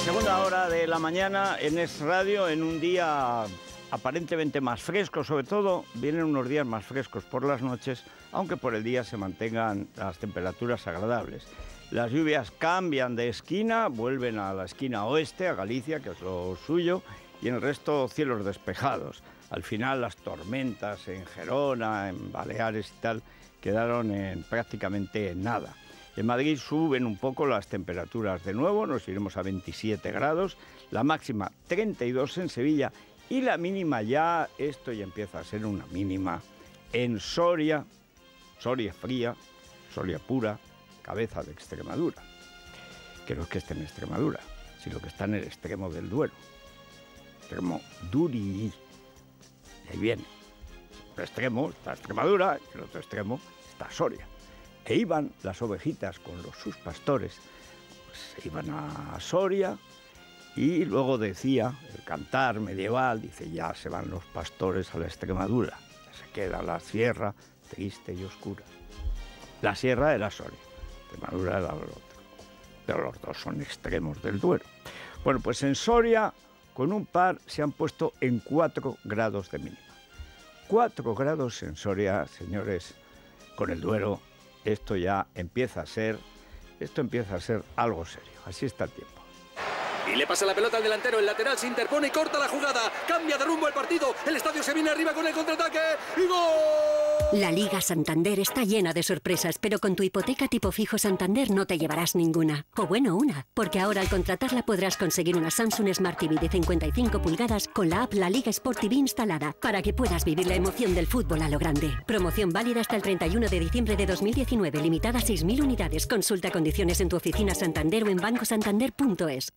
Segunda hora de la mañana en Es Radio, en un día aparentemente más fresco, sobre todo vienen unos días más frescos por las noches, aunque por el día se mantengan las temperaturas agradables. Las lluvias cambian de esquina, vuelven a la esquina oeste, a Galicia, que es lo suyo, y en el resto cielos despejados. Al final las tormentas en Gerona, en Baleares y tal, quedaron prácticamente en nada. En Madrid suben un poco las temperaturas de nuevo, nos iremos a 27 grados, la máxima 32 en Sevilla y la mínima ya, esto ya empieza a ser una mínima, en Soria, Soria fría, Soria pura, cabeza de Extremadura, que no es que esté en Extremadura, sino que está en el extremo del Duero, extremo Duriñí, y ahí viene, el extremo está Extremadura, el otro extremo está Soria. E iban las ovejitas con sus pastores, pues se iban a Soria y luego decía, el cantar medieval, dice, ya se van los pastores a la Extremadura, ya se queda la sierra triste y oscura. La sierra era Soria, Extremadura era el otro, pero los dos son extremos del Duero. Bueno, pues en Soria, con un par, se han puesto en 4 grados de mínima. 4 grados en Soria, señores, con el Duero. Esto ya empieza a ser algo serio. Así está el tiempo. Y le pasa la pelota al delantero, el lateral se interpone y corta la jugada. Cambia de rumbo el partido, el estadio se viene arriba con el contraataque y ¡gol! La Liga Santander está llena de sorpresas, pero con tu hipoteca tipo fijo Santander no te llevarás ninguna. O bueno, una, porque ahora al contratarla podrás conseguir una Samsung Smart TV de 55 pulgadas con la app La Liga Sport TV instalada, para que puedas vivir la emoción del fútbol a lo grande. Promoción válida hasta el 31 de diciembre de 2019, limitada a 6.000 unidades. Consulta condiciones en tu oficina Santander o en bancosantander.es.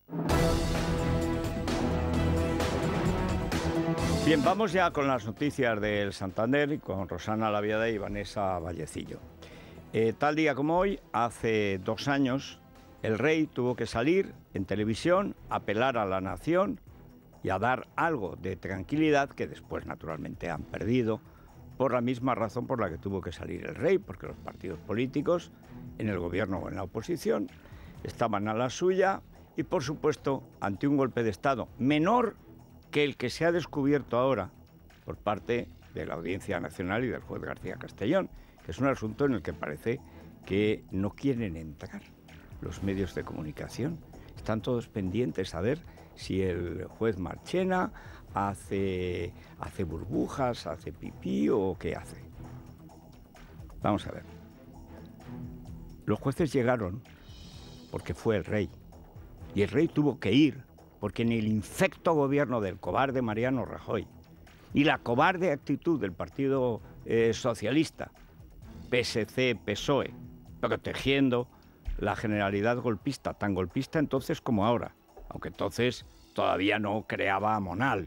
Bien, vamos ya con las noticias del Santander y con Rosana Laviada y Vanessa Vallecillo. Tal día como hoy, hace 2 años, el rey tuvo que salir en televisión, apelar a la nación y a dar algo de tranquilidad que después, naturalmente, han perdido por la misma razón por la que tuvo que salir el rey, porque los partidos políticos, en el gobierno o en la oposición, estaban a la suya y, por supuesto, ante un golpe de Estado menor que el que se ha descubierto ahora por parte de la Audiencia Nacional y del juez García Castellón, que es un asunto en el que parece que no quieren entrar los medios de comunicación. Están todos pendientes a ver si el juez Marchena hace burbujas, hace pipí o qué hace. Vamos a ver. Los jueces llegaron porque fue el rey. Y el rey tuvo que ir porque ni el infecto gobierno del cobarde Mariano Rajoy, ni la cobarde actitud del Partido Socialista, PSC, PSOE, protegiendo la generalidad golpista, tan golpista entonces como ahora, aunque entonces todavía no creaba a Monal.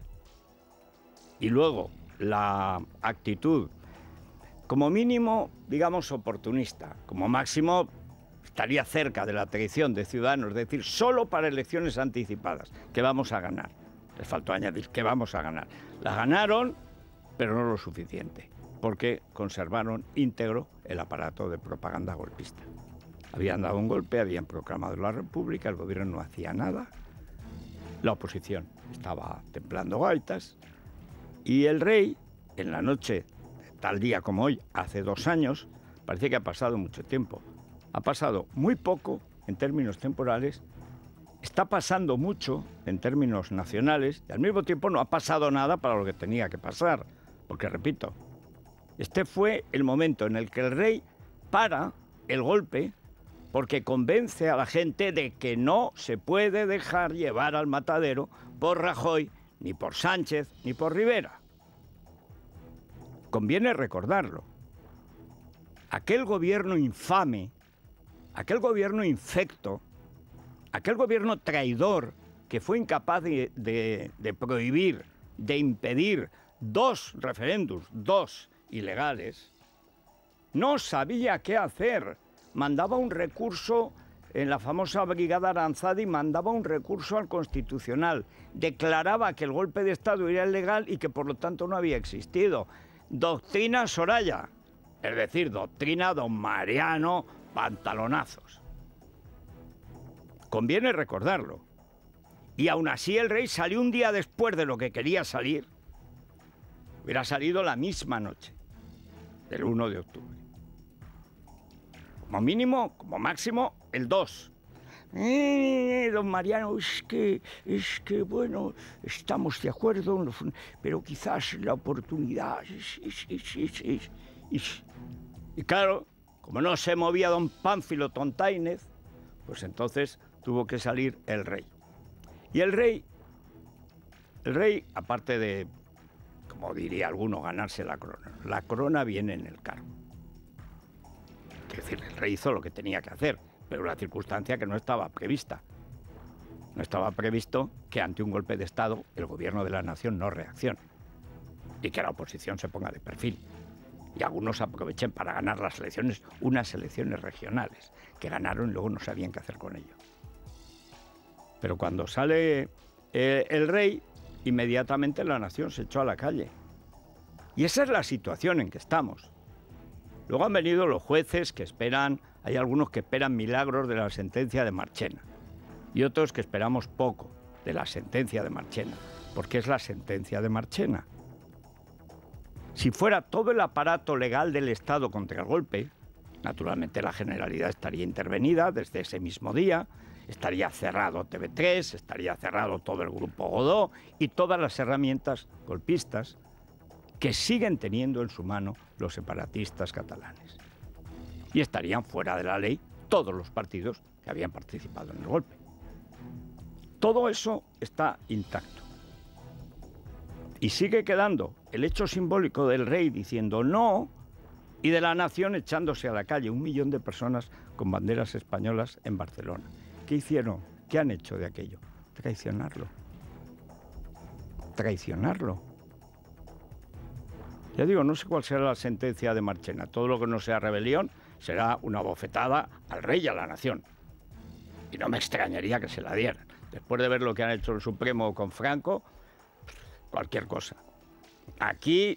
Y luego la actitud, como mínimo, digamos, oportunista, como máximo estaría cerca de la traición de Ciudadanos, es decir, solo para elecciones anticipadas, que vamos a ganar. Les faltó añadir que vamos a ganar. La ganaron, pero no lo suficiente, porque conservaron íntegro el aparato de propaganda golpista. Habían dado un golpe, habían proclamado la República, el gobierno no hacía nada, la oposición estaba templando gaitas, y el rey, en la noche, tal día como hoy, hace 2 años, parece que ha pasado mucho tiempo. Ha pasado muy poco en términos temporales, está pasando mucho en términos nacionales y al mismo tiempo no ha pasado nada para lo que tenía que pasar. Porque, repito, este fue el momento en el que el rey para el golpe porque convence a la gente de que no se puede dejar llevar al matadero por Rajoy, ni por Sánchez, ni por Rivera. Conviene recordarlo. Aquel gobierno infame, aquel gobierno infecto, aquel gobierno traidor que fue incapaz de prohibir, de impedir 2 referéndums, 2 ilegales, no sabía qué hacer. Mandaba un recurso en la famosa Brigada Aranzadi, mandaba un recurso al Constitucional. Declaraba que el golpe de Estado era ilegal y que por lo tanto no había existido. Doctrina Soraya, es decir, doctrina don Mariano Pantalonazos. Conviene recordarlo, Y aún así el rey salió un día después de lo que quería salir. Hubiera salido la misma noche del 1 de octubre. Como mínimo, como máximo, el 2. Don Mariano, es que, bueno, estamos de acuerdo, pero quizás la oportunidad... Y claro, como no se movía don Pánfilo Tontáinez, pues entonces tuvo que salir el rey. Y el rey, aparte de, como diría alguno, ganarse la corona viene en el cargo. Es decir, el rey hizo lo que tenía que hacer, pero una circunstancia que no estaba prevista. No estaba previsto que ante un golpe de Estado el gobierno de la nación no reaccione y que la oposición se ponga de perfil. Y algunos aprovechen para ganar las elecciones, unas elecciones regionales, que ganaron y luego no sabían qué hacer con ello. Pero cuando sale el rey, inmediatamente la nación se echó a la calle. Y esa es la situación en que estamos. Luego han venido los jueces que esperan, hay algunos que esperan milagros de la sentencia de Marchena y otros que esperamos poco de la sentencia de Marchena, porque es la sentencia de Marchena. Si fuera todo el aparato legal del Estado contra el golpe, naturalmente la Generalidad estaría intervenida desde ese mismo día, estaría cerrado TV3, estaría cerrado todo el Grupo Godó y todas las herramientas golpistas que siguen teniendo en su mano los separatistas catalanes. Y estarían fuera de la ley todos los partidos que habían participado en el golpe. Todo eso está intacto. Y sigue quedando el hecho simbólico del rey diciendo no y de la nación echándose a la calle, 1 millón de personas con banderas españolas en Barcelona. ¿Qué hicieron? ¿Qué han hecho de aquello? Traicionarlo. Traicionarlo. Ya digo, no sé cuál será la sentencia de Marchena. Todo lo que no sea rebelión será una bofetada al rey y a la nación. Y no me extrañaría que se la dieran. Después de ver lo que han hecho el Supremo con Franco, cualquier cosa. Aquí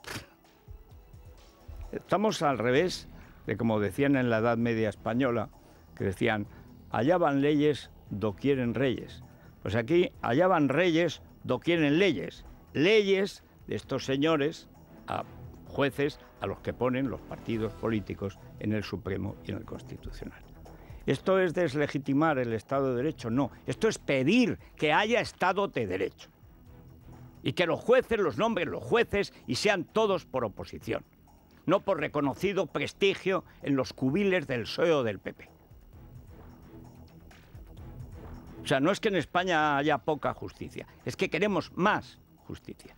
estamos al revés de como decían en la Edad Media española, que decían, allá van leyes, do quieren reyes. Pues aquí, allá van reyes, do quieren leyes. Leyes de estos señores, a jueces a los que ponen los partidos políticos en el Supremo y en el Constitucional. ¿Esto es deslegitimar el Estado de Derecho? No, esto es pedir que haya Estado de Derecho. Y que los jueces los nombren los jueces y sean todos por oposición, no por reconocido prestigio en los cubiles del PSOE o del PP. O sea, no es que en España haya poca justicia, es que queremos más justicia.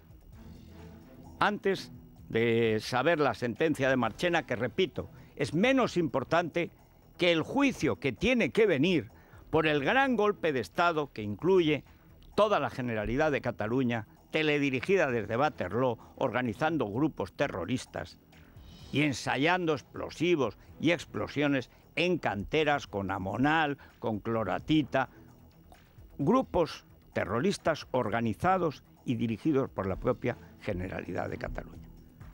Antes de saber la sentencia de Marchena, que repito, es menos importante que el juicio que tiene que venir por el gran golpe de Estado que incluye toda la Generalidad de Cataluña, teledirigida desde Waterloo, organizando grupos terroristas y ensayando explosivos y explosiones en canteras con amonal, con cloratita, grupos terroristas organizados y dirigidos por la propia Generalidad de Cataluña.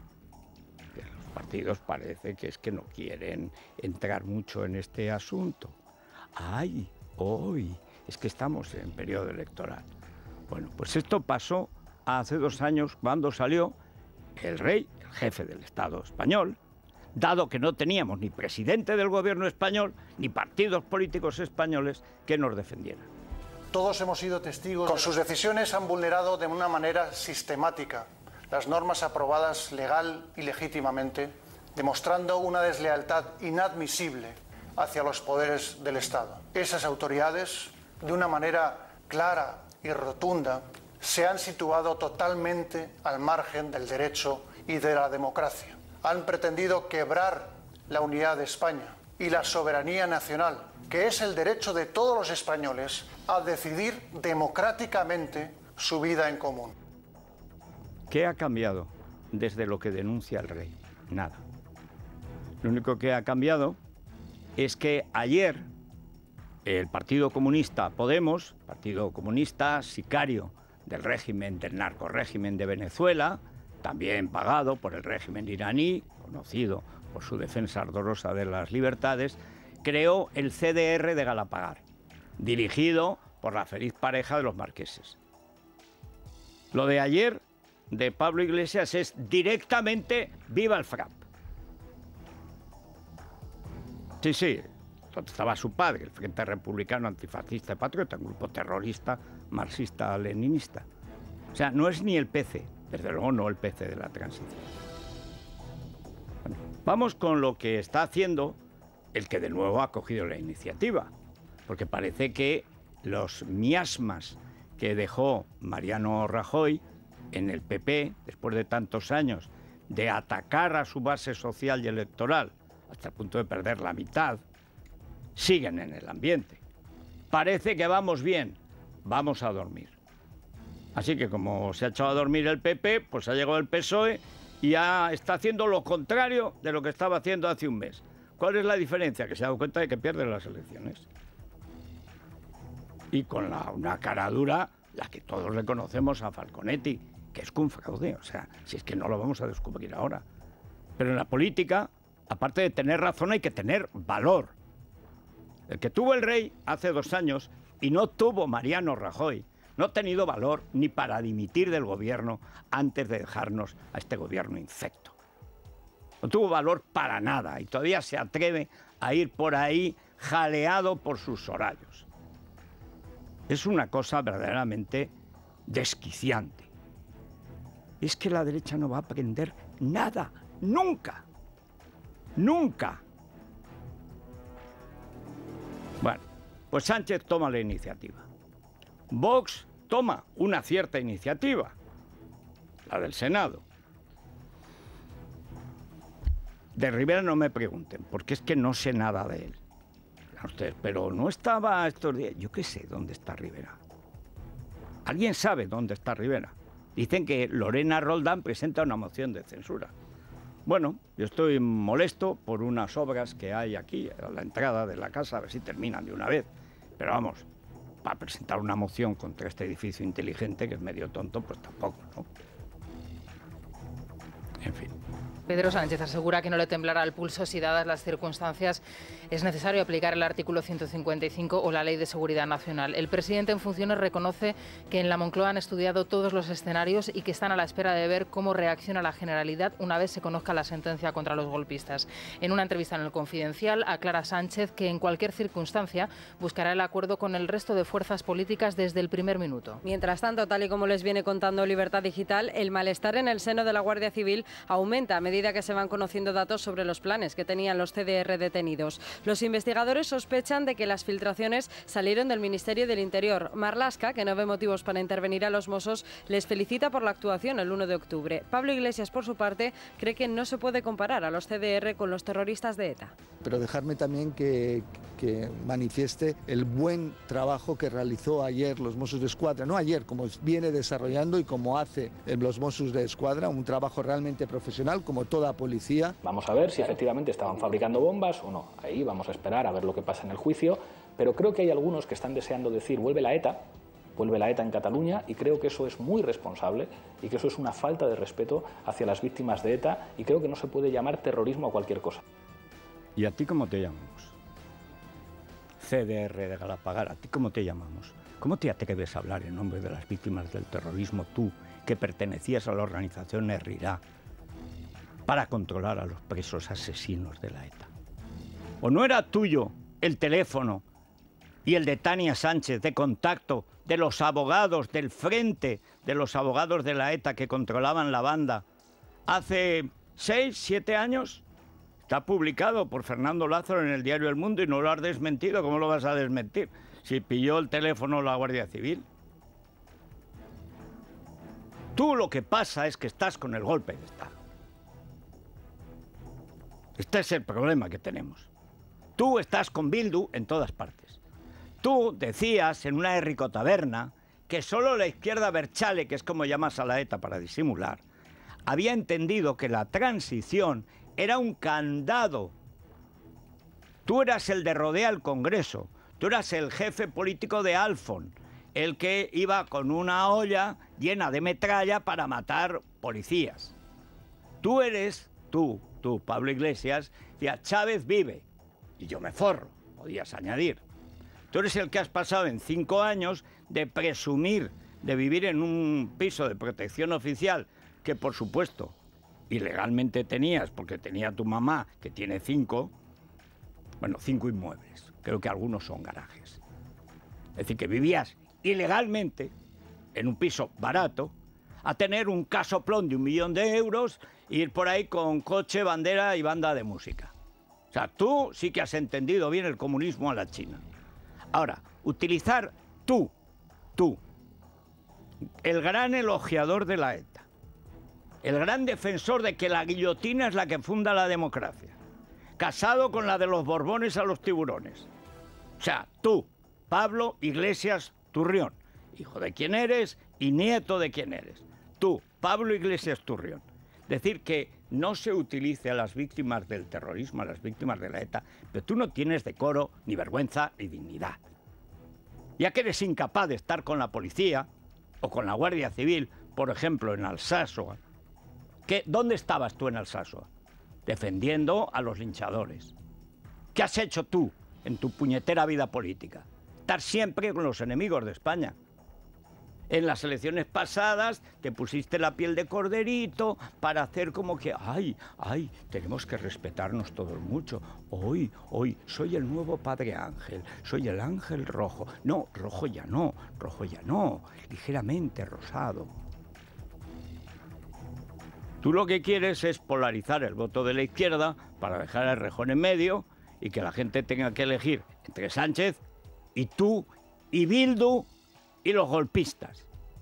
Los partidos parece que es que no quieren entrar mucho en este asunto. ¡Ay! Hoy es que estamos en periodo electoral. Bueno, pues esto pasó hace 2 años cuando salió el rey, el jefe del Estado español, dado que no teníamos ni presidente del gobierno español ni partidos políticos españoles que nos defendieran. Todos hemos sido testigos. Con sus decisiones han vulnerado de una manera sistemática las normas aprobadas legal y legítimamente, demostrando una deslealtad inadmisible hacia los poderes del Estado. Esas autoridades, de una manera clara y rotunda, se han situado totalmente al margen del derecho y de la democracia. Han pretendido quebrar la unidad de España y la soberanía nacional, que es el derecho de todos los españoles a decidir democráticamente su vida en común. ¿Qué ha cambiado desde lo que denuncia el rey? Nada. Lo único que ha cambiado es que ayer el Partido Comunista Podemos, Partido Comunista sicario del régimen, del narcorrégimen de Venezuela, también pagado por el régimen iraní, conocido por su defensa ardorosa de las libertades, creó el CDR de Galapagar, dirigido por la feliz pareja de los marqueses. Lo de ayer de Pablo Iglesias es directamente viva el FRAP. Sí, sí, donde estaba su padre, el Frente Republicano Antifascista y Patriota, un grupo terrorista marxista-leninista. O sea, no es ni el PC, desde luego no el PC de la transición. Bueno, vamos con lo que está haciendo el que de nuevo ha cogido la iniciativa, porque parece que los miasmas que dejó Mariano Rajoy en el PP, después de tantos años de atacar a su base social y electoral, hasta el punto de perder la mitad, siguen en el ambiente. Parece que vamos bien, vamos a dormir. Así que como se ha echado a dormir el PP, pues ha llegado el PSOE y ya está haciendo lo contrario de lo que estaba haciendo hace un mes. ¿Cuál es la diferencia? Que se ha dado cuenta de que pierde las elecciones. Y con una cara dura, la que todos le conocemos a Falconetti, que es un fraude. O sea, si es que no lo vamos a descubrir ahora. Pero en la política, aparte de tener razón, hay que tener valor. El que tuvo el rey hace 2 años y no tuvo Mariano Rajoy, no ha tenido valor ni para dimitir del gobierno antes de dejarnos a este gobierno infecto. No tuvo valor para nada y todavía se atreve a ir por ahí jaleado por sus horarios. Es una cosa verdaderamente desquiciante. Es que la derecha no va a aprender nada, nunca, nunca. Bueno, pues Sánchez toma la iniciativa. Vox toma una cierta iniciativa, la del Senado. De Rivera no me pregunten, porque es que no sé nada de él. Ustedes, pero no estaba estos días. Yo qué sé dónde está Rivera. ¿Alguien sabe dónde está Rivera? Dicen que Lorena Roldán presenta una moción de censura. Bueno, yo estoy molesto por unas obras que hay aquí, a la entrada de la casa, a ver si terminan de una vez. Pero vamos, para presentar una moción contra este edificio inteligente, que es medio tonto, pues tampoco, ¿no? En fin. Pedro Sánchez asegura que no le temblará el pulso si, dadas las circunstancias, es necesario aplicar el artículo 155 o la Ley de Seguridad Nacional. El presidente en funciones reconoce que en la Moncloa han estudiado todos los escenarios y que están a la espera de ver cómo reacciona la Generalidad una vez se conozca la sentencia contra los golpistas. En una entrevista en El Confidencial, aclara Sánchez que en cualquier circunstancia buscará el acuerdo con el resto de fuerzas políticas desde el primer minuto. Mientras tanto, tal y como les viene contando Libertad Digital, el malestar en el seno de la Guardia Civil aumenta a medida que se van conociendo datos sobre los planes que tenían los CDR detenidos. Los investigadores sospechan de que las filtraciones salieron del Ministerio del Interior. Marlaska, que no ve motivos para intervenir a los Mossos, les felicita por la actuación el 1 de octubre. Pablo Iglesias, por su parte, cree que no se puede comparar a los CDR con los terroristas de ETA. Pero dejarme también que manifieste el buen trabajo que realizó ayer los Mossos de Escuadra. No ayer, como viene desarrollando y como hace los Mossos de Escuadra, un trabajo realmente profesional, como toda policía. Vamos a ver si efectivamente estaban fabricando bombas o no. Ahí vamos a esperar a ver lo que pasa en el juicio, pero creo que hay algunos que están deseando decir vuelve la ETA en Cataluña, y creo que eso es muy responsable y que eso es una falta de respeto hacia las víctimas de ETA, y creo que no se puede llamar terrorismo a cualquier cosa. ¿Y a ti cómo te llamamos? CDR de Galapagar, ¿a ti cómo te llamamos? ¿Cómo te atreves a hablar en nombre de las víctimas del terrorismo, tú, que pertenecías a la organización Herrirá, para controlar a los presos asesinos de la ETA? ¿O no era tuyo el teléfono y el de Tania Sánchez de contacto de los abogados del frente, de los abogados de la ETA que controlaban la banda hace 6, 7 años? Está publicado por Fernando Lázaro en el diario El Mundo y no lo has desmentido. ¿Cómo lo vas a desmentir si pilló el teléfono la Guardia Civil? Tú lo que pasa es que estás con el golpe de Estado. Este es el problema que tenemos. Tú estás con Bildu en todas partes. Tú decías en una herricotaberna que solo la izquierda Berchale, que es como llamas a la ETA para disimular, había entendido que la transición era un candado. Tú eras el de rodea al Congreso, tú eras el jefe político de Alfon, el que iba con una olla llena de metralla para matar policías. Tú eres, tú, Pablo Iglesias, decía, Chávez vive, y yo me forro, podías añadir. Tú eres el que has pasado en 5 años de presumir de vivir en un piso de protección oficial, que por supuesto ilegalmente tenías, porque tenía tu mamá, que tiene 5 inmuebles. Creo que algunos son garajes. Es decir, que vivías ilegalmente en un piso barato, a tener un casoplón de 1 millón de euros e ir por ahí con coche, bandera y banda de música. O sea, tú sí que has entendido bien el comunismo a la China. Ahora, utilizar tú, el gran elogiador de la ETA, el gran defensor de que la guillotina es la que funda la democracia, casado con la de los Borbones a los tiburones. O sea, tú, Pablo Iglesias Turrión, hijo de quién eres y nieto de quién eres. Tú, Pablo Iglesias Turrión. Decir que no se utilice a las víctimas del terrorismo, a las víctimas de la ETA, pero tú no tienes decoro, ni vergüenza, ni dignidad. Ya que eres incapaz de estar con la policía o con la Guardia Civil, por ejemplo, en Alsasua. ¿Dónde estabas tú en Alsasua? Defendiendo a los linchadores. ¿Qué has hecho tú en tu puñetera vida política? Estar siempre con los enemigos de España. En las elecciones pasadas te pusiste la piel de corderito para hacer como que, ay, tenemos que respetarnos todos mucho. Hoy, soy el nuevo Padre Ángel, soy el ángel rojo. No, rojo ya no, ligeramente rosado. Tú lo que quieres es polarizar el voto de la izquierda para dejar a Errejón en medio y que la gente tenga que elegir entre Sánchez y tú y Bildu y los golpistas.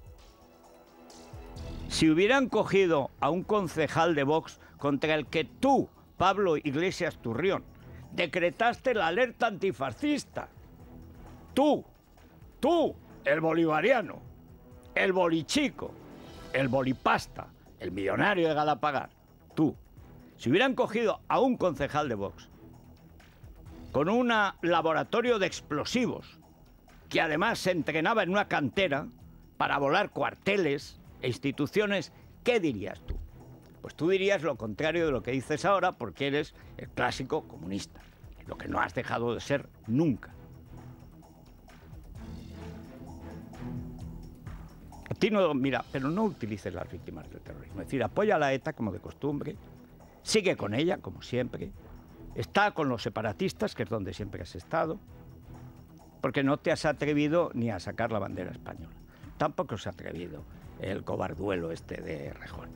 Si hubieran cogido a un concejal de Vox contra el que tú, Pablo Iglesias Turrión, decretaste la alerta antifascista, tú, el bolivariano, el bolichico, el bolipasta, el millonario de Galapagar, tú, si hubieran cogido a un concejal de Vox con un laboratorio de explosivos, que además se entrenaba en una cantera para volar cuarteles e instituciones, ¿qué dirías tú? Pues tú dirías lo contrario de lo que dices ahora, porque eres el clásico comunista, lo que no has dejado de ser nunca. A ti no, mira, pero no utilices las víctimas del terrorismo. Es decir, apoya a la ETA como de costumbre, sigue con ella como siempre, está con los separatistas, que es donde siempre has estado, porque no te has atrevido ni a sacar la bandera española. Tampoco se ha atrevido el cobarduelo este de Errejón.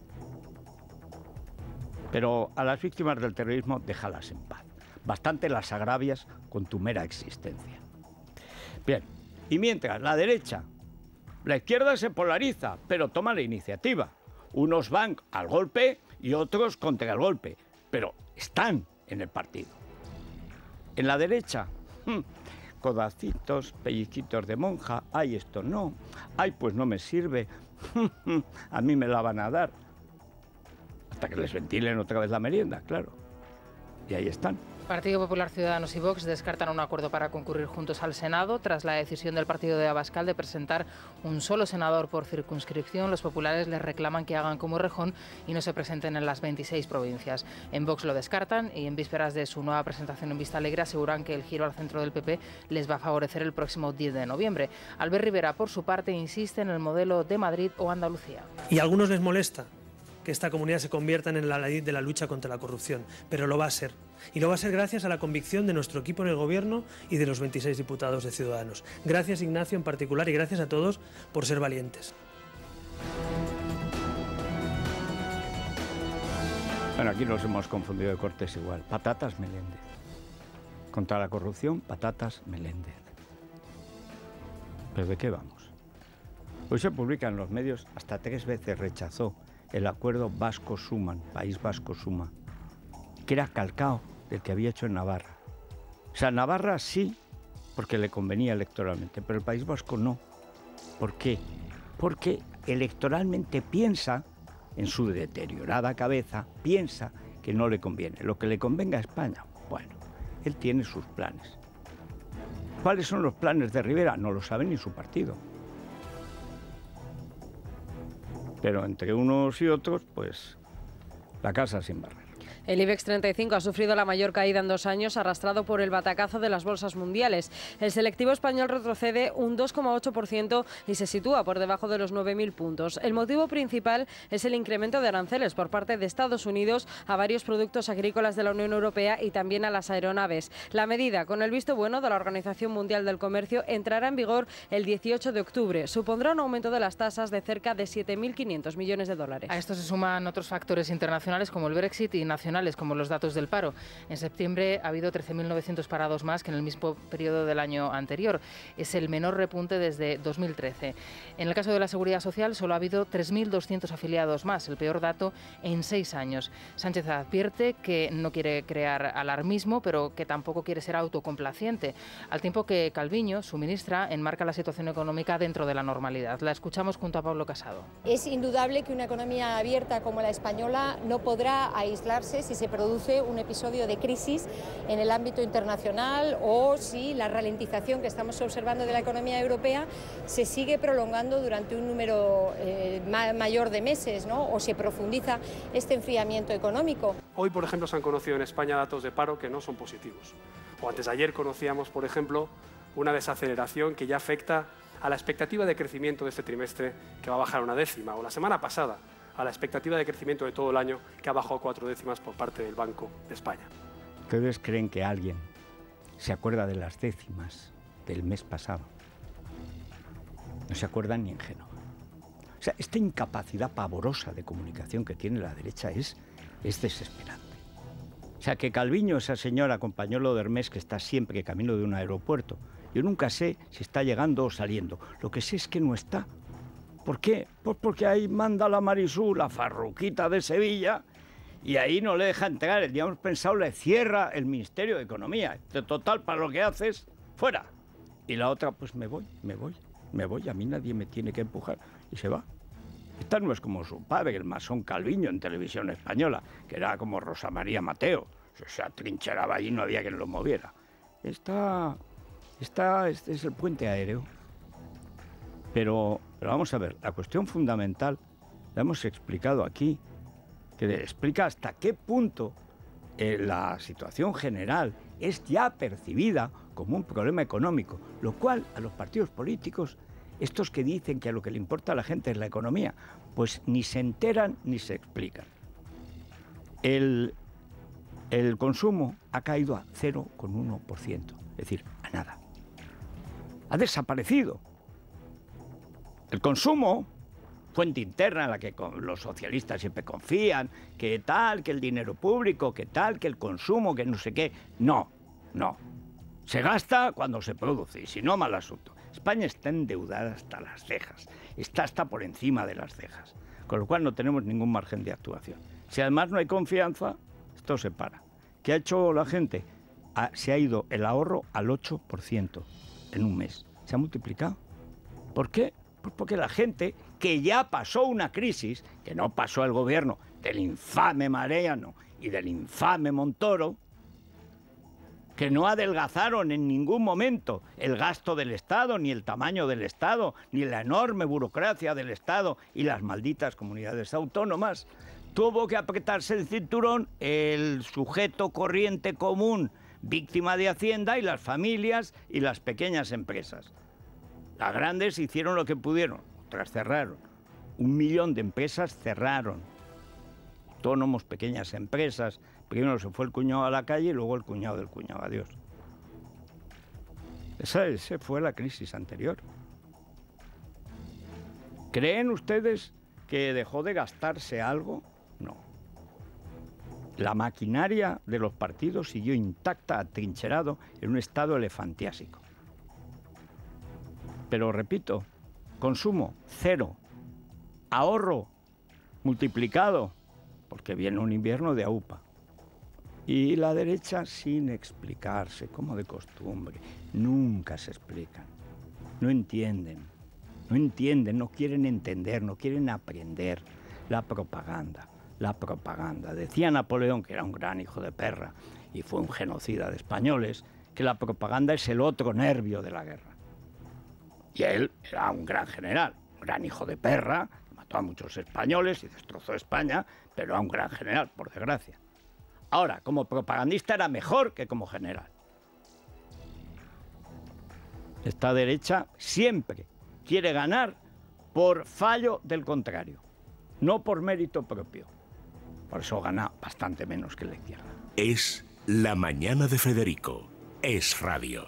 Pero a las víctimas del terrorismo déjalas en paz. Bastante las agravias con tu mera existencia. Bien, y mientras la derecha, la izquierda se polariza, pero toma la iniciativa. Unos van al golpe y otros contra el golpe, pero están en el partido. En la derecha, codacitos, pellizquitos de monja, ay, esto no, ay, pues no me sirve, a mí me la van a dar. Hasta que les ventilen otra vez la merienda, claro. Y ahí están. Partido Popular, Ciudadanos y Vox descartan un acuerdo para concurrir juntos al Senado. Tras la decisión del partido de Abascal de presentar un solo senador por circunscripción, los populares les reclaman que hagan como Errejón y no se presenten en las 26 provincias. En Vox lo descartan y en vísperas de su nueva presentación en Vistalegre aseguran que el giro al centro del PP les va a favorecer el próximo 10 de noviembre. Albert Rivera, por su parte, insiste en el modelo de Madrid o Andalucía. Y a algunos les molesta que esta comunidad se convierta en la ley de la lucha contra la corrupción, pero lo va a ser. Y lo va a ser gracias a la convicción de nuestro equipo en el Gobierno y de los 26 diputados de Ciudadanos. Gracias, Ignacio, en particular, y gracias a todos por ser valientes. Bueno, aquí nos hemos confundido de cortes igual. Patatas Meléndez. Contra la corrupción, patatas Meléndez. ¿Pero de qué vamos? Hoy se publica en los medios, hasta 3 veces rechazó el acuerdo Vasco-Suma, País Vasco-Suma, que era calcao del que había hecho en Navarra. O sea, Navarra sí, porque le convenía electoralmente, pero el País Vasco no. ¿Por qué? Porque electoralmente piensa, en su deteriorada cabeza, piensa que no le conviene. Lo que le convenga a España, bueno, él tiene sus planes. ¿Cuáles son los planes de Rivera? No lo sabe ni su partido. Pero entre unos y otros, pues, la casa sin barrer. El IBEX 35 ha sufrido la mayor caída en 2 años, arrastrado por el batacazo de las bolsas mundiales. El selectivo español retrocede un 2,8% y se sitúa por debajo de los 9.000 puntos. El motivo principal es el incremento de aranceles por parte de Estados Unidos a varios productos agrícolas de la Unión Europea y también a las aeronaves. La medida, con el visto bueno de la Organización Mundial del Comercio, entrará en vigor el 18 de octubre. Supondrá un aumento de las tasas de cerca de 7.500 millones de dólares. A esto se suman otros factores internacionales como el Brexit y nacionales como los datos del paro. En septiembre ha habido 13.900 parados más que en el mismo periodo del año anterior. Es el menor repunte desde 2013. En el caso de la Seguridad Social solo ha habido 3.200 afiliados más, el peor dato en 6 años. Sánchez advierte que no quiere crear alarmismo, pero que tampoco quiere ser autocomplaciente, al tiempo que Calviño, su ministra, enmarca la situación económica dentro de la normalidad. La escuchamos junto a Pablo Casado. Es indudable que una economía abierta como la española no podrá aislarse si se produce un episodio de crisis en el ámbito internacional o si la ralentización que estamos observando de la economía europea se sigue prolongando durante un número mayor de meses, ¿no? O se profundiza este enfriamiento económico. Hoy, por ejemplo, se han conocido en España datos de paro que no son positivos. O antes de ayer conocíamos, por ejemplo, una desaceleración que ya afecta a la expectativa de crecimiento de este trimestre, que va a bajar 1 décima, o la semana pasada a la expectativa de crecimiento de todo el año, que ha bajado 4 décimas por parte del Banco de España. ¿Ustedes creen que alguien se acuerda de las décimas del mes pasado? No se acuerdan ni en Génova. O sea, esta incapacidad pavorosa de comunicación que tiene la derecha es desesperante. O sea, que Calviño, esa señora con pañuelo de Hermès que está siempre camino de un aeropuerto, yo nunca sé si está llegando o saliendo. Lo que sé es que no está. ¿Por qué? Pues porque ahí manda la Marisú, la farruquita de Sevilla, y ahí no le deja entrar. El día hemos pensado, le cierra el Ministerio de Economía. De total, para lo que haces, fuera. Y la otra, pues me voy. A mí nadie me tiene que empujar. Y se va. Esta no es como su padre, el masón Calviño en Televisión Española, que era como Rosa María Mateo. Se atrincheraba allí y no había quien lo moviera. Este es el puente aéreo. Pero vamos a ver, la cuestión fundamental la hemos explicado aquí, que explica hasta qué punto la situación general es ya percibida como un problema económico, lo cual a los partidos políticos, estos que dicen que a lo que le importa a la gente es la economía, pues ni se enteran ni se explican. El consumo ha caído a 0,1%, es decir, a nada. Ha desaparecido. El consumo, fuente interna en la que los socialistas siempre confían, que tal, que el dinero público, que tal, que el consumo, que no sé qué. No. Se gasta cuando se produce, y si no, mal asunto. España está endeudada hasta las cejas, está hasta por encima de las cejas, con lo cual no tenemos ningún margen de actuación. Si además no hay confianza, esto se para. ¿Qué ha hecho la gente? Se ha ido el ahorro al 8% en un mes. Se ha multiplicado. ¿Por qué? Pues porque la gente, que ya pasó una crisis, que no pasó el gobierno del infame Mariano y del infame Montoro, que no adelgazaron en ningún momento el gasto del Estado, ni el tamaño del Estado, ni la enorme burocracia del Estado y las malditas comunidades autónomas, tuvo que apretarse el cinturón el sujeto corriente común, víctima de Hacienda, y las familias y las pequeñas empresas. Las grandes hicieron lo que pudieron, otras cerraron. 1 millón de empresas cerraron. Autónomos, pequeñas empresas. Primero se fue el cuñado a la calle y luego el cuñado del cuñado. Adiós. Esa fue la crisis anterior. ¿Creen ustedes que dejó de gastarse algo? No. La maquinaria de los partidos siguió intacta, atrincherado, en un estado elefantiásico. Pero repito, consumo, 0. Ahorro, multiplicado, porque viene un invierno de aupa. Y la derecha sin explicarse, como de costumbre. Nunca se explican. No entienden, no quieren entender, no quieren aprender. La propaganda. Decía Napoleón, que era un gran hijo de perra y fue un genocida de españoles, que la propaganda es el otro nervio de la guerra. Y él era un gran general, un gran hijo de perra, mató a muchos españoles y destrozó España, pero era un gran general, por desgracia. Ahora, como propagandista era mejor que como general. Esta derecha siempre quiere ganar por fallo del contrario, no por mérito propio. Por eso gana bastante menos que la izquierda. Es La Mañana de Federico. Es radio.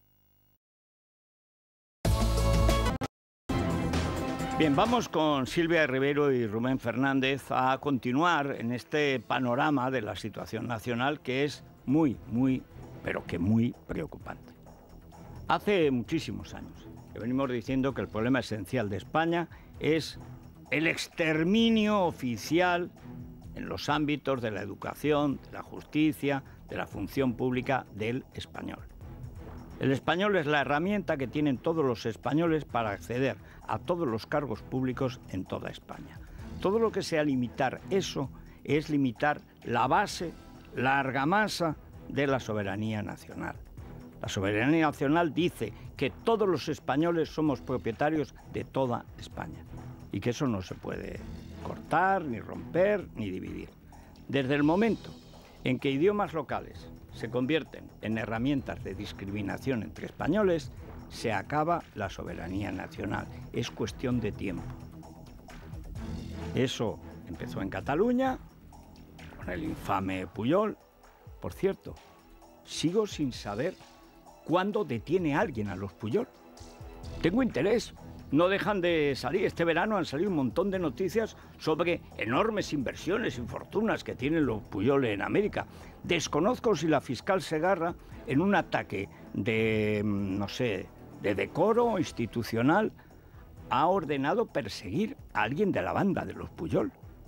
Bien, vamos con Silvia Rivero y Rubén Fernández a continuar en este panorama de la situación nacional que es muy, pero que muy preocupante. Hace muchísimos años que venimos diciendo que el problema esencial de España es el exterminio oficial en los ámbitos de la educación, de la justicia, de la función pública del español. El español es la herramienta que tienen todos los españoles para acceder a todos los cargos públicos en toda España. Todo lo que sea limitar eso es limitar la base, la argamasa de la soberanía nacional. La soberanía nacional dice que todos los españoles somos propietarios de toda España y que eso no se puede cortar, ni romper, ni dividir. Desde el momento en que idiomas locales se convierten en herramientas de discriminación entre españoles, se acaba la soberanía nacional. Es cuestión de tiempo. Eso empezó en Cataluña, con el infame Pujol. Por cierto, sigo sin saber cuándo detiene alguien a los Pujol. Tengo interés. No dejan de salir. Este verano han salido un montón de noticias sobre enormes inversiones y fortunas que tienen los Pujol en América. Desconozco si la fiscal Segarra, en un ataque de, no sé, de decoro institucional, ha ordenado perseguir a alguien de la banda de los Pujol.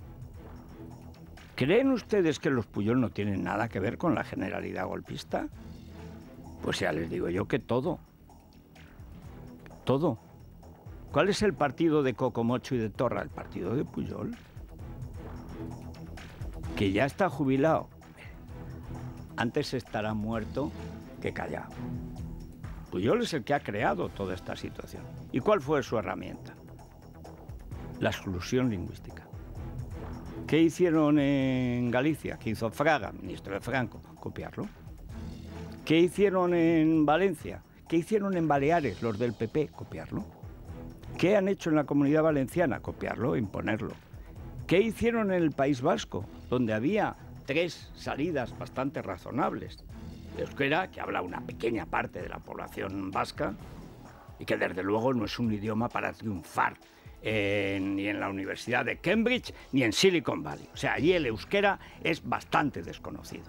¿Creen ustedes que los Pujol no tienen nada que ver con la Generalidad golpista? Pues ya les digo yo que todo. Todo. ¿Cuál es el partido de Coco Mocho y de Torra? El partido de Pujol, que ya está jubilado. Antes estará muerto que callado. Pujol es el que ha creado toda esta situación. ¿Y cuál fue su herramienta? La exclusión lingüística. ¿Qué hicieron en Galicia? ¿Qué hizo Fraga, ministro de Franco? Copiarlo. ¿Qué hicieron en Valencia? ¿Qué hicieron en Baleares, los del PP? Copiarlo. ¿Qué han hecho en la Comunidad Valenciana? Copiarlo, imponerlo. ¿Qué hicieron en el País Vasco, donde había 3 salidas bastante razonables? El euskera, que habla una pequeña parte de la población vasca, y que desde luego no es un idioma para triunfar ni en la Universidad de Cambridge ni en Silicon Valley. O sea, allí el euskera es bastante desconocido.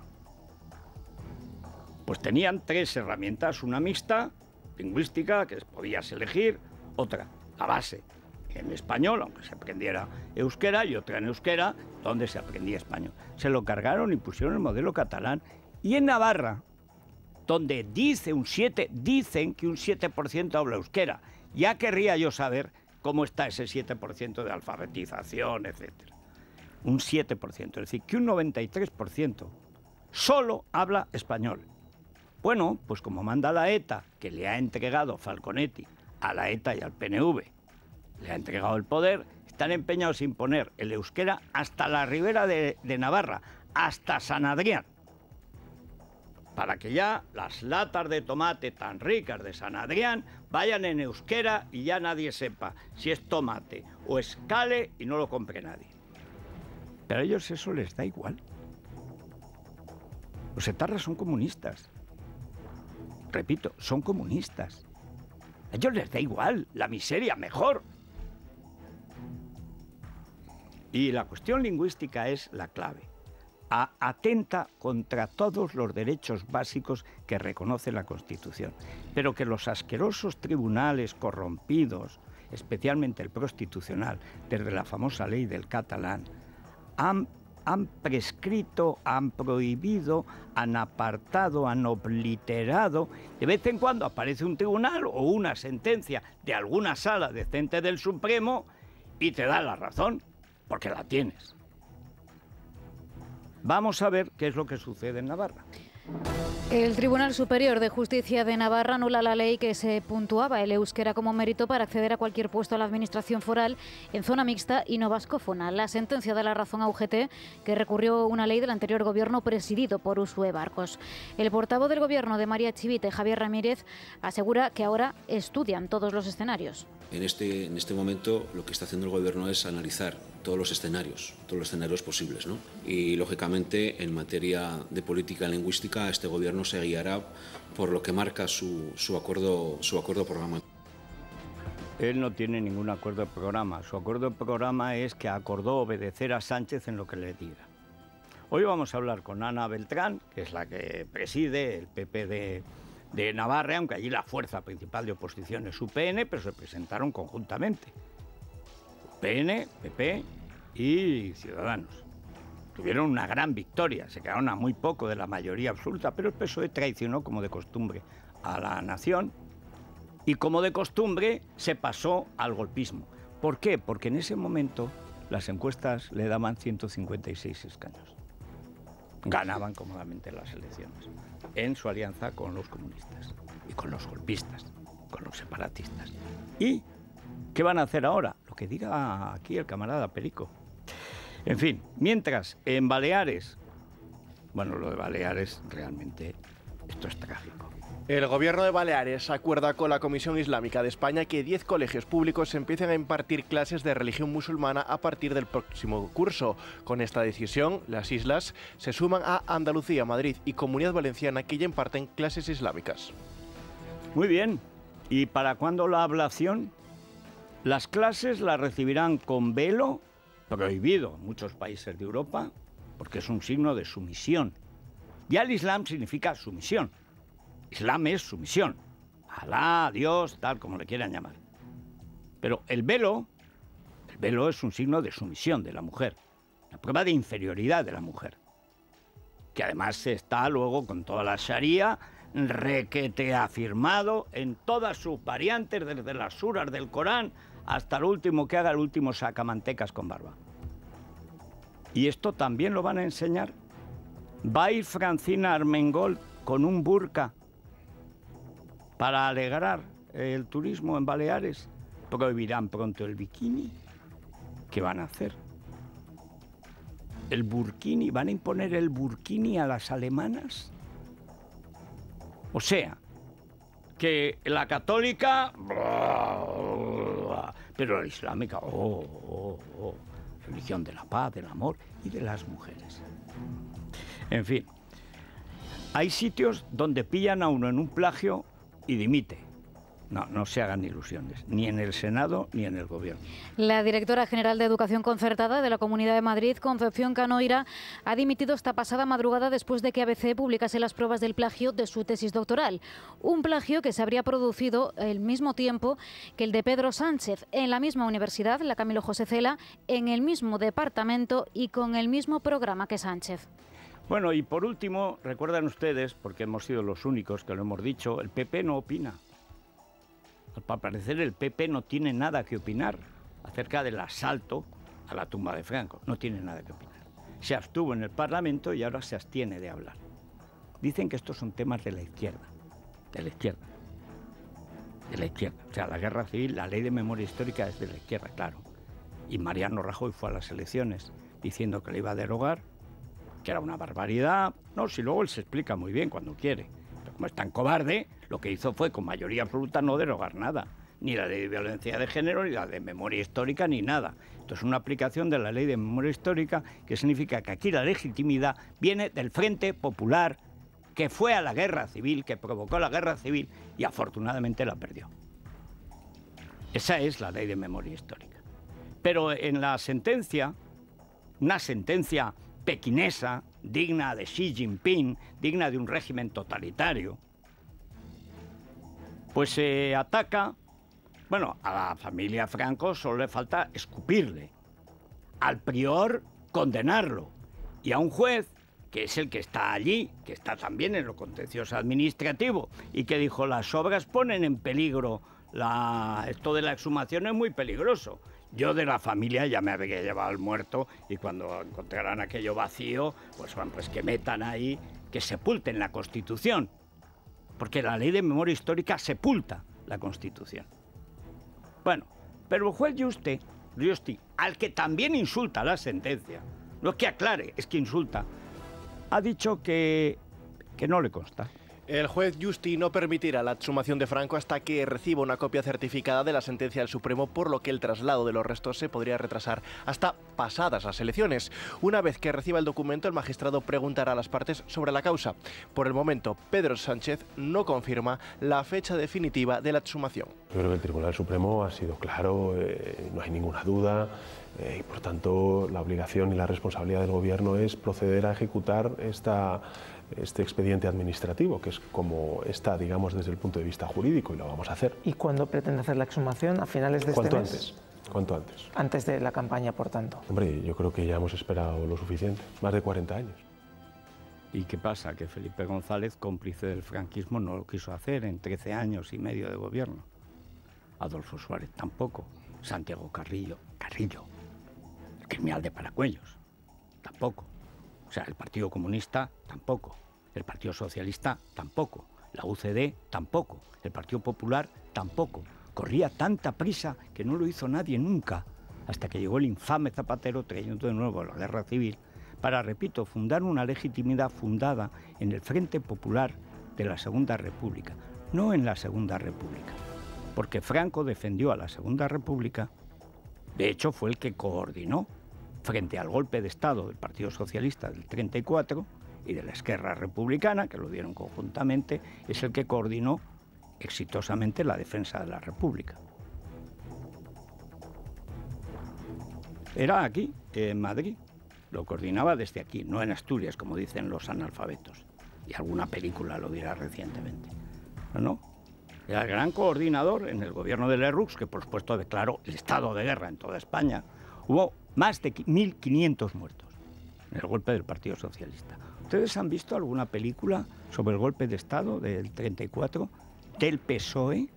Pues tenían 3 herramientas, una mixta, lingüística, que podías elegir, otra, la base, en español, aunque se aprendiera euskera, y otra en euskera, donde se aprendía español. Se lo cargaron y pusieron el modelo catalán. Y en Navarra, donde dicen que un 7% habla euskera, ya querría yo saber cómo está ese 7% de alfabetización, etc. Un 7%, es decir, que un 93% solo habla español. Bueno, pues como manda la ETA, que le ha entregado Falconetti a la ETA y al PNV, le ha entregado el poder, están empeñados en imponer el euskera hasta la ribera de Navarra, hasta San Adrián, para que ya las latas de tomate tan ricas de San Adrián vayan en euskera y ya nadie sepa si es tomate o es cale y no lo compre nadie. Pero a ellos eso les da igual. Los etarras son comunistas. Repito, son comunistas. A ellos les da igual, la miseria, mejor. Y la cuestión lingüística es la clave. Atenta contra todos los derechos básicos que reconoce la Constitución. Pero que los asquerosos tribunales corrompidos, especialmente el Constitucional, desde la famosa ley del catalán, han prescrito, han prohibido, han apartado, han obliterado. De vez en cuando aparece un tribunal o una sentencia de alguna sala decente del Supremo y te da la razón, porque la tienes. Vamos a ver qué es lo que sucede en Navarra. El Tribunal Superior de Justicia de Navarra anula la ley que se puntuaba el euskera como mérito para acceder a cualquier puesto a la administración foral en zona mixta y no vascófona. La sentencia da la razón a UGT, que recurrió una ley del anterior gobierno presidido por Uxue Barkos. El portavoz del gobierno de María Chivite, Javier Ramírez, asegura que ahora estudian todos los escenarios. En este momento lo que está haciendo el gobierno es analizar todos los escenarios posibles, ¿no? Y lógicamente en materia de política lingüística este gobierno se guiará por lo que marca su acuerdo programa. Él no tiene ningún acuerdo de programa. Su acuerdo de programa es que acordó obedecer a Sánchez en lo que le diga. Hoy vamos a hablar con Ana Beltrán, que es la que preside el PP de Navarra, aunque allí la fuerza principal de oposición es UPN, pero se presentaron conjuntamente. UPN, PP y Ciudadanos. Tuvieron una gran victoria, se quedaron a muy poco de la mayoría absoluta, pero el PSOE traicionó, como de costumbre, a la nación y, como de costumbre, se pasó al golpismo. ¿Por qué? Porque en ese momento las encuestas le daban 156 escaños. Ganaban cómodamente las elecciones en su alianza con los comunistas y con los golpistas, con los separatistas. ¿Y qué van a hacer ahora? Lo que diga aquí el camarada Perico. En fin, mientras en Baleares, bueno, lo de Baleares realmente esto es trágico. El gobierno de Baleares acuerda con la Comisión Islámica de España que 10 colegios públicos empiecen a impartir clases de religión musulmana a partir del próximo curso. Con esta decisión, las islas se suman a Andalucía, Madrid y Comunidad Valenciana, que ya imparten clases islámicas. Muy bien. ¿Y para cuándo la ablación? Las clases las recibirán con velo, prohibido en muchos países de Europa, porque es un signo de sumisión. Ya el Islam significa sumisión. Islam es sumisión. Alá, Dios, tal como le quieran llamar. Pero el velo es un signo de sumisión de la mujer. Una prueba de inferioridad de la mujer. Que además está luego con toda la Sharia requete afirmado en todas sus variantes, desde las suras del Corán hasta el último que haga el último sacamantecas con barba. Y esto también lo van a enseñar. ¿Va a ir Francina Armengol con un burka para alegrar el turismo en Baleares? ¿Prohibirán pronto el bikini? ¿Qué van a hacer? ¿El burkini? ¿Van a imponer el burkini a las alemanas? O sea, que la católica, pero la islámica, religión de la paz, del amor y de las mujeres. En fin, hay sitios donde pillan a uno en un plagio y dimite. No se hagan ilusiones, ni en el Senado ni en el Gobierno. La directora general de Educación Concertada de la Comunidad de Madrid, Concepción Canoira, ha dimitido esta pasada madrugada después de que ABC publicase las pruebas del plagio de su tesis doctoral. Un plagio que se habría producido al mismo tiempo que el de Pedro Sánchez, en la misma universidad, la Camilo José Cela, en el mismo departamento y con el mismo programa que Sánchez. Bueno, y por último, recuerdan ustedes, porque hemos sido los únicos que lo hemos dicho, el PP no opina. Al parecer el PP no tiene nada que opinar acerca del asalto a la tumba de Franco. No tiene nada que opinar. Se abstuvo en el Parlamento y ahora se abstiene de hablar. Dicen que estos son temas de la izquierda. De la izquierda. De la izquierda. O sea, la guerra civil, la ley de memoria histórica es de la izquierda, claro. Y Mariano Rajoy fue a las elecciones diciendo que le iba a derogar, que era una barbaridad. No, si luego él se explica muy bien cuando quiere. Pero como es tan cobarde, lo que hizo fue con mayoría absoluta no derogar nada. Ni la ley de violencia de género, ni la de memoria histórica, ni nada. Esto es una aplicación de la ley de memoria histórica, que significa que aquí la legitimidad viene del Frente Popular, que fue a la guerra civil, que provocó la guerra civil y afortunadamente la perdió. Esa es la ley de memoria histórica. Pero en la sentencia, una sentencia pequinesa, digna de Xi Jinping, digna de un régimen totalitario, pues se ataca, bueno, a la familia Franco solo le falta escupirle, al prior condenarlo, y a un juez, que es el que está allí, que está también en lo contencioso administrativo, y que dijo, las obras ponen en peligro, esto de la exhumación es muy peligroso, Yo de la familia ya me había llevado al muerto y cuando encontrarán aquello vacío, pues bueno, pues que metan ahí, que sepulten la Constitución. Porque la ley de memoria histórica sepulta la Constitución. Bueno, pero el juez Giusti, al que también insulta la sentencia, no es que aclare, es que insulta, ha dicho que no le consta. El juez Giusti no permitirá la exhumación de Franco hasta que reciba una copia certificada de la sentencia del Supremo, por lo que el traslado de los restos se podría retrasar hasta pasadas las elecciones. Una vez que reciba el documento, el magistrado preguntará a las partes sobre la causa. Por el momento, Pedro Sánchez no confirma la fecha definitiva de la exhumación. Yo creo que el Tribunal Supremo ha sido claro, no hay ninguna duda. Y por tanto, la obligación y la responsabilidad del Gobierno es proceder a ejecutar este expediente administrativo, que es como está, digamos, desde el punto de vista jurídico, y lo vamos a hacer. ¿Y cuándo pretende hacer la exhumación? ¿A finales de este mes? Cuanto antes. Antes de la campaña, por tanto. Hombre, yo creo que ya hemos esperado lo suficiente, más de 40 años. ¿Y qué pasa? Que Felipe González, cómplice del franquismo, no lo quiso hacer en 13 años y medio de gobierno. Adolfo Suárez tampoco. Santiago Carrillo, el criminal de Paracuellos, tampoco. O sea, el Partido Comunista tampoco, el Partido Socialista tampoco, la UCD tampoco, el Partido Popular tampoco. Corría tanta prisa que no lo hizo nadie nunca, hasta que llegó el infame Zapatero trayendo de nuevo la guerra civil para, repito, fundar una legitimidad fundada en el Frente Popular de la Segunda República, no en la Segunda República, porque Franco defendió a la Segunda República, de hecho fue el que coordinó frente al golpe de Estado del Partido Socialista del 34 y de la Esquerra Republicana, que lo dieron conjuntamente, es el que coordinó exitosamente la defensa de la República. Era aquí, en Madrid, lo coordinaba desde aquí, no en Asturias, como dicen los analfabetos, y alguna película lo dirá recientemente. No, era el gran coordinador en el gobierno de Lerroux, que por supuesto declaró el estado de guerra en toda España. Hubo más de 1.500 muertos en el golpe del Partido Socialista. ¿Ustedes han visto alguna película sobre el golpe de Estado del 34 del PSOE?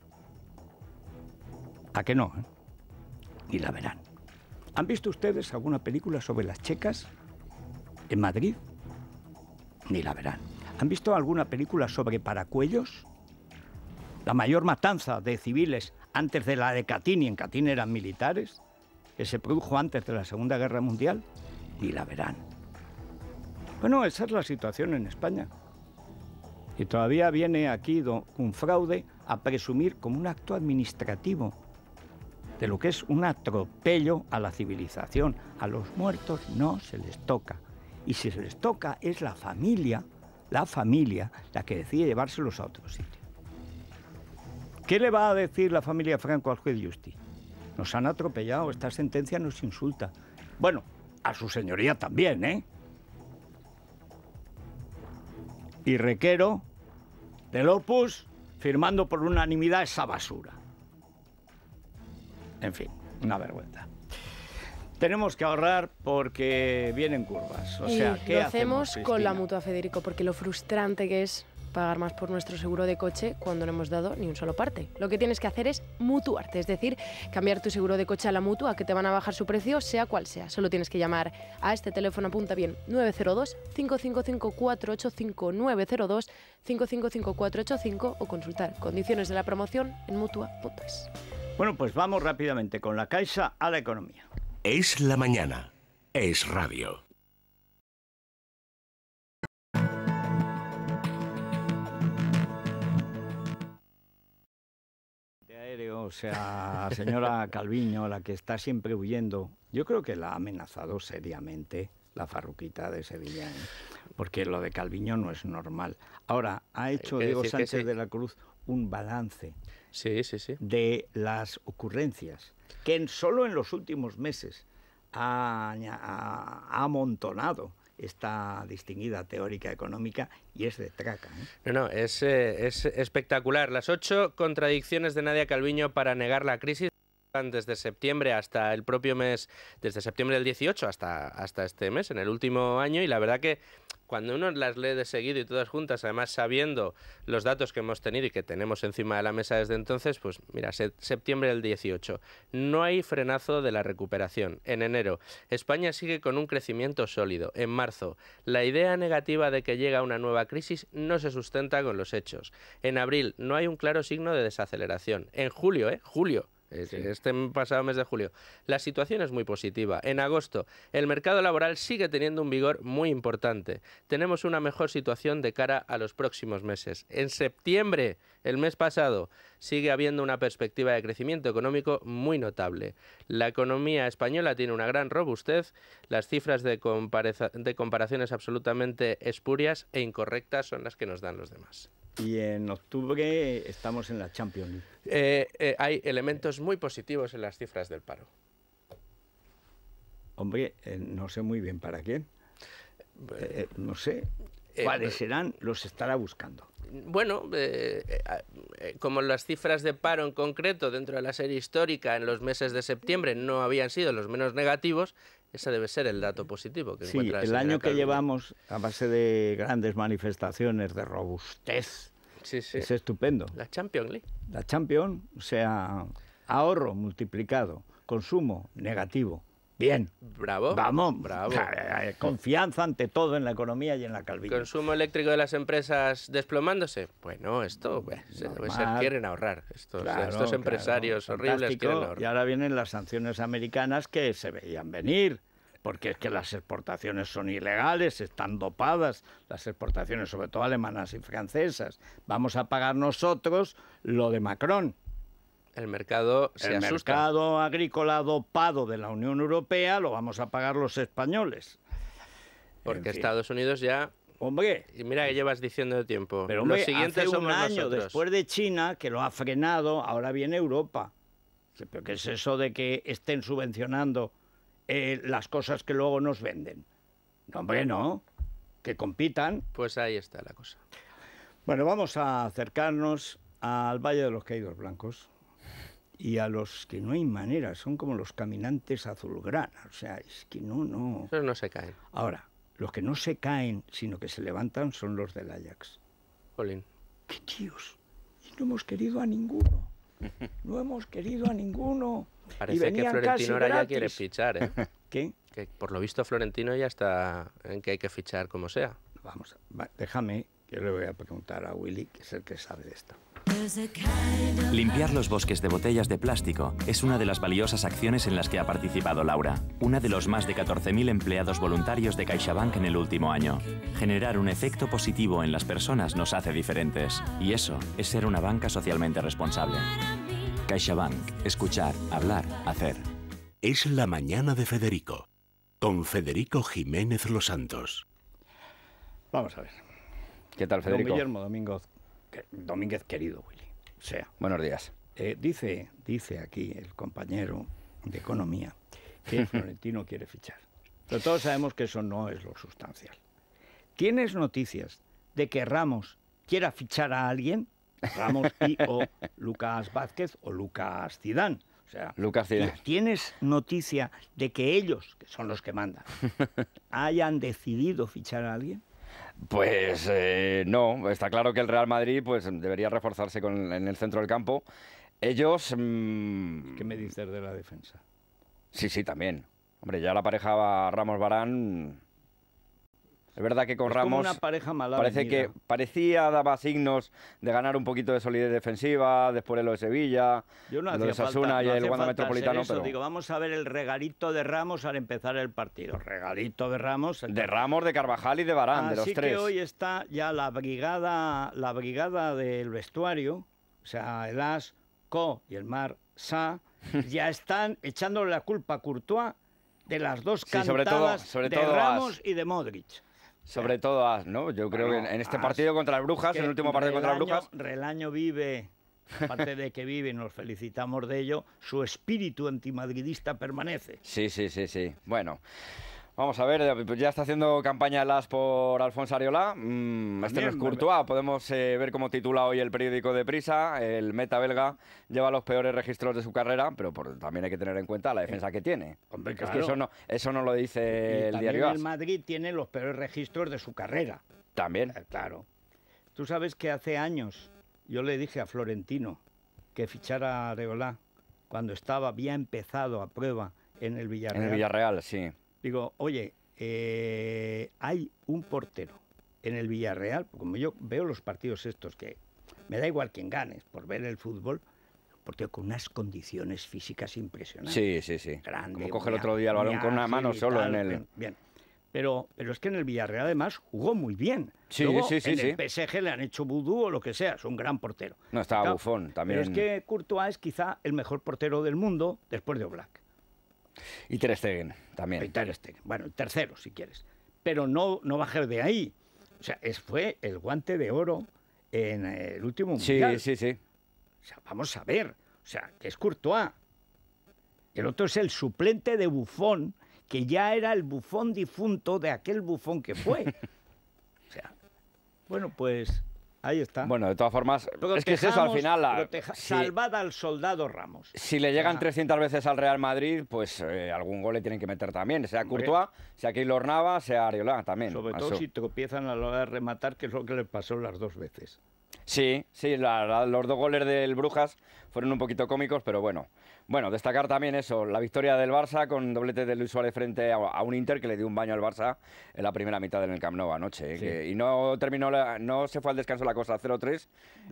¿A qué no? Ni la verán. ¿Han visto ustedes alguna película sobre las checas en Madrid? Ni la verán. ¿Han visto alguna película sobre Paracuellos? La mayor matanza de civiles antes de la de Katyn, y en Katyn eran militares, que se produjo antes de la Segunda Guerra Mundial, ni la verán. Bueno, esa es la situación en España. Y todavía viene aquí un fraude a presumir como un acto administrativo de lo que es un atropello a la civilización. A los muertos no se les toca. Y si se les toca es la familia la que decide llevárselos a otro sitio. ¿Qué le va a decir la familia Franco al juez Giusti? Nos han atropellado, esta sentencia nos insulta. Bueno, a su señoría también, ¿eh? Y Requero, del Opus, firmando por unanimidad esa basura. En fin, una vergüenza. Tenemos que ahorrar porque vienen curvas. O sea, ¿qué lo hacemos Cristina? con la Mutua, Federico, porque lo frustrante que es pagar más por nuestro seguro de coche cuando no hemos dado ni un solo parte. Lo que tienes que hacer es mutuarte, es decir, cambiar tu seguro de coche a la Mutua, que te van a bajar su precio, sea cual sea. Solo tienes que llamar a este teléfono, apunta bien, 902-555-485, 902-555-485 o consultar condiciones de la promoción en Mutua.es. Bueno, pues vamos rápidamente con la Caixa a la economía. Es la mañana. Es radio. O sea, señora Calviño, la que está siempre huyendo, yo creo que la ha amenazado seriamente la farruquita de Sevilla, ¿eh? Porque lo de Calviño no es normal. Ahora, ha hecho Diego Sánchez de la Cruz un balance de las ocurrencias que solo en los últimos meses ha amontonado esta distinguida teórica económica, y es de traca, ¿eh? No, es espectacular. Las 8 contradicciones de Nadia Calviño para negar la crisis. Desde septiembre hasta el propio mes, desde septiembre del 18 hasta este mes, en el último año, y la verdad que cuando uno las lee de seguido y todas juntas, además sabiendo los datos que hemos tenido y que tenemos encima de la mesa desde entonces, pues mira, septiembre del 18, no hay frenazo de la recuperación. En enero, España sigue con un crecimiento sólido. En marzo, la idea negativa de que llega una nueva crisis no se sustenta con los hechos. En abril, no hay un claro signo de desaceleración. En julio, este pasado mes de julio, la situación es muy positiva. En agosto, el mercado laboral sigue teniendo un vigor muy importante. Tenemos una mejor situación de cara a los próximos meses. En septiembre, el mes pasado, sigue habiendo una perspectiva de crecimiento económico muy notable. La economía española tiene una gran robustez. Las cifras de comparaciones absolutamente espurias e incorrectas son las que nos dan los demás. Y en octubre estamos en la Champions League. Hay elementos muy positivos en las cifras del paro. Hombre, no sé muy bien para quién. No sé. ¿Cuáles serán? Los estará buscando. Bueno, como las cifras de paro en concreto dentro de la serie histórica en los meses de septiembre no habían sido los menos negativos, ese debe ser el dato positivo que encuentra el año que llevamos a base de grandes manifestaciones, de robustez, es estupendo. La Champions League. La Champions, o sea, ahorro multiplicado, consumo negativo. Bien. Bravo. Vamos. Bravo. Confianza ante todo en la economía y en la calviña. ¿Consumo eléctrico de las empresas desplomándose? Bueno, esto quieren ahorrar. Estos empresarios horribles quieren ahorrar. Y ahora vienen las sanciones americanas que se veían venir. Porque es que las exportaciones son ilegales, están dopadas, las exportaciones sobre todo alemanas y francesas. Vamos a pagar nosotros lo de Macron. El mercado se asusta. El mercado agrícola dopado de la Unión Europea lo vamos a pagar los españoles. Porque Estados Unidos ya... Hombre... Y mira que llevas diciendo de tiempo. Pero hombre, los siguientes hace un somos año nosotros. Después de China, que lo ha frenado, ahora viene Europa. ¿Pero qué es eso de que estén subvencionando las cosas que luego nos venden? No, hombre, no. Que compitan. Pues ahí está la cosa. Bueno, vamos a acercarnos al Valle de los Caídos Blancos. Y a los que no hay manera, son como los caminantes azulgrana, o sea, es que no... Esos no se caen. Ahora, los que no se caen, sino que se levantan, son los del Ajax. Jolín. ¡Qué tíos! Y no hemos querido a ninguno. No hemos querido a ninguno. Parece que Florentino ahora ya quiere fichar, ¿eh? ¿Qué? Que por lo visto Florentino ya está en que hay que fichar como sea. Vamos, déjame, que le voy a preguntar a Willy, que es el que sabe de esto. Limpiar los bosques de botellas de plástico es una de las valiosas acciones en las que ha participado Laura, una de los más de 14.000 empleados voluntarios de CaixaBank en el último año. Generar un efecto positivo en las personas nos hace diferentes, y eso es ser una banca socialmente responsable. CaixaBank. Escuchar, hablar, hacer. Es la mañana de Federico, con Federico Jiménez Los Santos. Vamos a ver. ¿Qué tal, Federico? Don Guillermo Domínguez, querido Willy. O sea, buenos días. Dice aquí el compañero de Economía que Florentino quiere fichar. Pero todos sabemos que eso no es lo sustancial. ¿Tienes noticias de que Ramos quiera fichar a alguien? Ramos o Lucas Vázquez o Lucas Zidane. O sea, Lucas Zidane. ¿Tienes noticia de que ellos, que son los que mandan, hayan decidido fichar a alguien? Pues no, está claro que el Real Madrid pues debería reforzarse en el centro del campo. Ellos... ¿Qué me dices de la defensa? Sí, también. Hombre, ya la pareja Ramos-Varane... Es verdad que con es Ramos como una pareja mala daba signos de ganar un poquito de solidez defensiva, después de lo de Sevilla, lo de Osasuna y el Wanda Metropolitano. Pero digo, vamos a ver el regalito de Ramos al empezar el partido. Regalito de Ramos. De Ramos, de Carvajal y de Varane, de los tres. Así que hoy está ya la brigada del vestuario, o sea, el As, Co y el Mar Sa, ya están echándole la culpa a Courtois de las dos cantadas sobre de todo Ramos y de Modric. Sobre todo, ¿no? Yo creo que en este partido contra las Brujas, en el último partido contra las Brujas... Relaño vive, aparte de que vive y nos felicitamos de ello, su espíritu antimadridista permanece. Sí. Bueno, Vamos a ver, ya está haciendo campaña Las por Alfonso Areola. Este no es Courtois. Podemos ver cómo titula hoy el periódico de Prisa. El meta belga lleva los peores registros de su carrera, pero también hay que tener en cuenta la defensa que tiene. Hombre, claro. Es que eso no lo dice el diario AS. El Madrid tiene los peores registros de su carrera. También. Claro. Tú sabes que hace años yo le dije a Florentino que fichara a Areola cuando había empezado a prueba en el Villarreal. En el Villarreal, sí. Digo, oye, hay un portero en el Villarreal, como yo veo los partidos estos, que me da igual quién ganes por ver el fútbol, un portero con unas condiciones físicas impresionantes. Sí. Grande, como coge el otro día el balón con una mano solo en el... Bien. Pero es que en el Villarreal además jugó muy bien. Sí. En el PSG le han hecho vudú o lo que sea, es un gran portero. No, estaba Buffon también. Pero es que Courtois es quizá el mejor portero del mundo después de Oblak. Y Ter Stegen también. Y Ter Stegen. Bueno, el tercero, si quieres. Pero no bajar de ahí. O sea, fue el guante de oro en el último mundial. Sí. O sea, vamos a ver. O sea, que es Courtois. El otro es el suplente de Buffon, que ya era el Buffon difunto de aquel Buffon que fue. O sea, bueno, pues... Ahí está. Bueno, de todas formas, es que es eso al final. Salvad al soldado Ramos. Si le llegan 300 veces al Real Madrid, pues algún gol le tienen que meter también. Sea Courtois, sea Keylor Navas, sea Areola también. Sobre todo si tropiezan a la hora de rematar, que es lo que les pasó las dos veces. Sí, los dos goles del Brujas fueron un poquito cómicos, pero bueno. Bueno, destacar también eso, la victoria del Barça con doblete de Luis Suárez frente a un Inter que le dio un baño al Barça en la primera mitad en el Camp Nou anoche. Sí. Y no no se fue al descanso la cosa 0-3.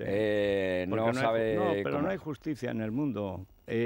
No hay justicia en el mundo.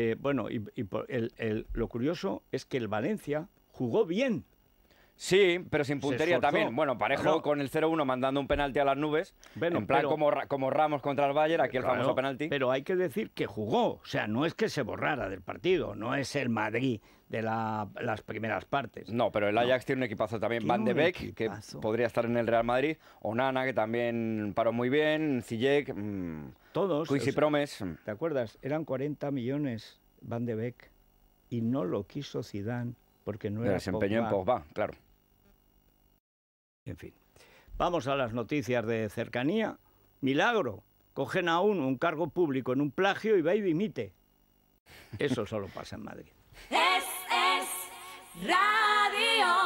Lo curioso es que el Valencia jugó bien. Sí, pero sin puntería también. Bueno, Parejo con el 0-1 mandando un penalti a las nubes. Bueno, en plan como Ramos contra el Bayern, aquí el famoso penalti. Pero hay que decir que jugó. O sea, no es que se borrara del partido. No es el Madrid de las primeras partes. No, pero el Ajax tiene un equipazo también. Van de Beek, que podría estar en el Real Madrid. Onana, que también paró muy bien. Ziyech. Todos. Quincy Promes. ¿Te acuerdas? Eran 40 millones Van de Beek. Y no lo quiso Zidane porque no era desempeñó en Pogba, claro. En fin. Vamos a las noticias de cercanía. Milagro. Cogen a un cargo público en un plagio y va y dimite. Eso solo pasa en Madrid. Es Radio.